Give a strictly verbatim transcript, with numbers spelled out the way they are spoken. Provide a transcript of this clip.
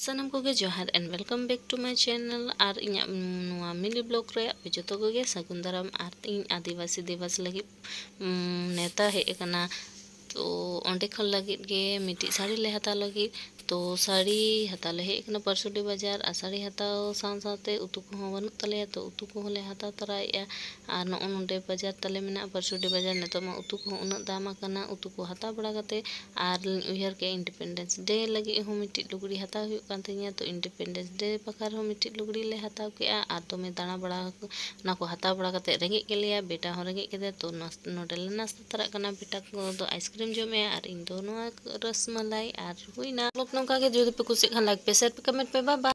सनम कोगे जोहार and welcome back to my channel और इᱧᱟᱜ ᱱᱚᱣᱟ मिनी ब्लॉग रे जतो कोगे सगुन दाराम और ᱤᱧ आदिवासी दिवस लगी नेता हे एकना तो ओंडे खन लगी गे मिट्टी साड़ी ले हता लगी तो साड़ी हता ले हेकना परसोडी बाजार आ साड़ी हताव साव सावते उतु को बनु तले तो उतु को ले हता तराया और नो नोंडे बाजार तले मेना परसोडी बाजार नेतो मा उतु को उना दाम कना उतु को हता बड़ा कते और उहर के इंडिपेंडेंस डे लगी हो मिट्टी लुगड़ी हता हुई कान तिया तो इंडिपेंडेंस डे पकार हो मिट्टी लुगड़ी ले हता के आ तो में दाना बड़ा ना को हता बड़ा कते रेंगे के लिया बेटा हो रेंगे के तो नोडे ले नास्ता तरा कना बेटा को तो आइसक्रीम जो में और इन दोनों रसमलाई और हुई ना लोग नौका के जो पे कुछ खान लाइक पे शेयर पे कमेंट पे बाबा।